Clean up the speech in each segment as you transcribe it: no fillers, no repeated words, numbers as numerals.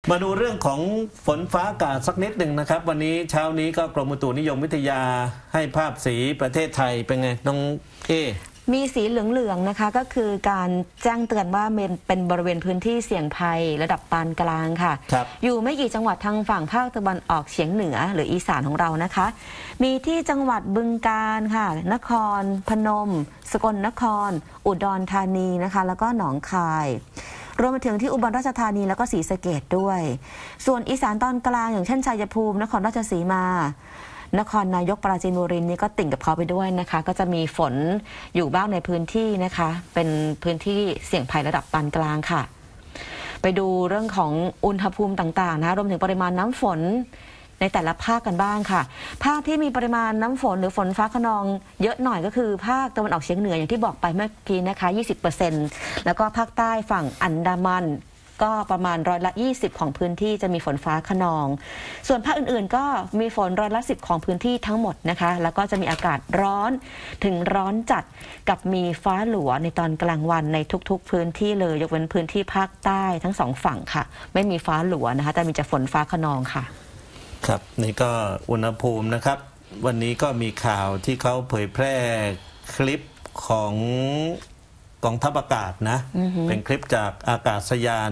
มาดูเรื่องของฝนฟ้าอากาศสักนิดหนึ่งนะครับวันนี้เช้านี้ก็กรมอุตุนิยมวิทยาให้ภาพสีประเทศไทยเป็นไงน้องมีสีเหลืองๆนะคะก็คือการแจ้งเตือนว่าเป็นบริเวณพื้นที่เสี่ยงภัยระดับปานกลางค่ะอยู่ไม่กี่จังหวัดทางฝั่งภาคตะวันออกเฉียงเหนือหรืออีสานของเรานะคะมีที่จังหวัดบึงกาฬค่ะนครพนมสกลนครอุดรธานีนะคะแล้วก็หนองคายรวมไปถึงที่อุบลราชธานีแล้วก็ศรีสะเกษด้วยส่วนอีสานตอนกลางอย่างเช่นชัยภูมินครราชสีมานครนายกปราจีนบุรีนี่ก็ติ่งกับเขาไปด้วยนะคะก็จะมีฝนอยู่บ้างในพื้นที่นะคะเป็นพื้นที่เสี่ยงภัยระดับปานกลางค่ะไปดูเรื่องของอุณหภูมิต่างๆนะรวมถึงปริมาณน้ำฝนในแต่ละภาคกันบ้างค่ะภาคที่มีปริมาณน้ำฝนหรือฝนฟ้าคะนองเยอะหน่อยก็คือภาคตะวันออกเฉียงเหนืออย่างที่บอกไปเมื่อกี้นะคะ 20% แล้วก็ภาคใต้ฝั่งอันดามันก็ประมาณ20%ของพื้นที่จะมีฝนฟ้าคะนองส่วนภาคอื่นๆก็มีฝน10%ของพื้นที่ทั้งหมดนะคะแล้วก็จะมีอากาศร้อนถึงร้อนจัดกับมีฟ้าหลัวในตอนกลางวันในทุกๆพื้นที่เลยยกเว้นพื้นที่ภาคใต้ทั้งสองฝั่งค่ะไม่มีฟ้าหลัวนะคะแต่มีแต่ฝนฟ้าคะนองค่ะครับนี่ก็อุณหภูมินะครับวันนี้ก็มีข่าวที่เขาเผยแพร่คลิปของกองทัพอากาศนะเป็นคลิปจากอากาศยาน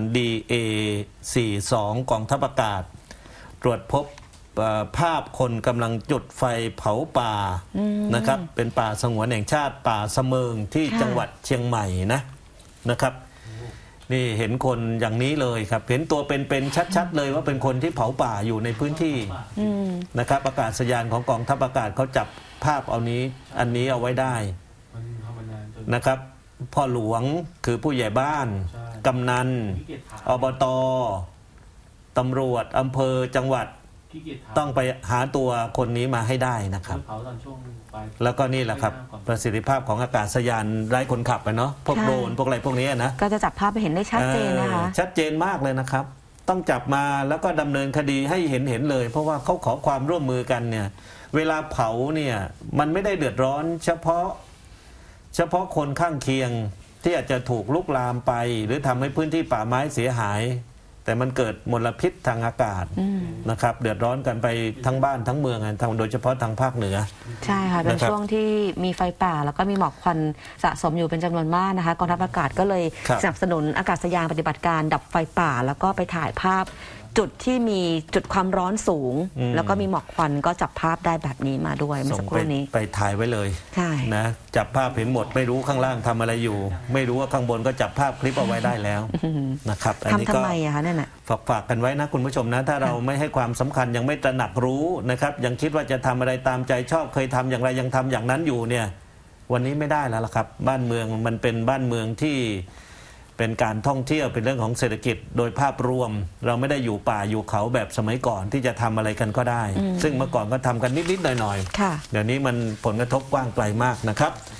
DA-42 กองทัพอากาศตรวจพบภาพคนกำลังจุดไฟเผาป่านะครับเป็นป่าสงวนแห่งชาติป่าเสมิงที่จังหวัดเชียงใหม่นะครับนี่เห็นคนอย่างนี้เลยครับเห็นตัวเป็นชัดๆเลยว่าเป็นคนที่เผาป่าอยู่ในพื้นที่นะครับอากาศยานของกองทัพอากาศเขาจับภาพอันนี้เอาไว้ได้นะครับพ่อหลวงคือผู้ใหญ่บ้านกำนันอบต.ตำรวจอำเภอจังหวัดต้องไปหาตัวคนนี้มาให้ได้นะครับแล้วก็นี่แหละครับประสิทธิภาพของอากาศยานไร้คนขับเนาะพวกโดรนพวกอะไรพวกนี้นะก็จะจับภาพไปเห็นได้ชัดเจนนะคะชัดเจนมากเลยนะครับต้องจับมาแล้วก็ดำเนินคดีให้เห็นเลยเพราะว่าเขาขอความร่วมมือกันเนี่ยเวลาเผาเนี่ยมันไม่ได้เดือดร้อนเฉพาะคนข้างเคียงที่อาจจะถูกลุกลามไปหรือทำให้พื้นที่ป่าไม้เสียหายแต่มันเกิดมลพิษทางอากาศนะครับเดือดร้อนกันไปทั้งบ้านทั้งเมืองโดยเฉพาะทางภาคเหนือใช่ค่ะเป็นช่วงที่มีไฟป่าแล้วก็มีหมอกควันสะสมอยู่เป็นจำนวนมากนะคะกองทัพอากาศก็เลยสนับสนุนอากาศยานปฏิบัติการดับไฟป่าแล้วก็ไปถ่ายภาพจุดที่มีจุดความร้อนสูงแล้วก็มีหมอกควันก็จับภาพได้แบบนี้มาด้วยเมื่อสักครู่นี้ไปถ่ายไว้เลยใช่นะจับภาพเห็นหมดไม่รู้ข้างล่างทำอะไรอยู่ไม่รู้ว่าข้างบนก็จับภาพคลิปเอาไว้ได้แล้วนะครับอันนี้ก็ทำไมอะคะนั่นน่ะฝากกันไว้นะคุณผู้ชมนะถ้าเราไม่ให้ความสำคัญยังไม่ตระหนักรู้นะครับยังคิดว่าจะทำอะไรตามใจชอบเคยทำอย่างไรยังทำอย่างนั้นอยู่เนี่ยวันนี้ไม่ได้แล้วล่ะครับบ้านเมืองมันเป็นบ้านเมืองที่เป็นการท่องเที่ยวเป็นเรื่องของเศรษฐกิจโดยภาพรวมเราไม่ได้อยู่ป่าอยู่เขาแบบสมัยก่อนที่จะทำอะไรกันก็ได้ซึ่งเมื่อก่อนก็ทำกันนิดๆหน่อยๆเดี๋ยวนี้มันผลกระทบกว้างไกลมากนะครับ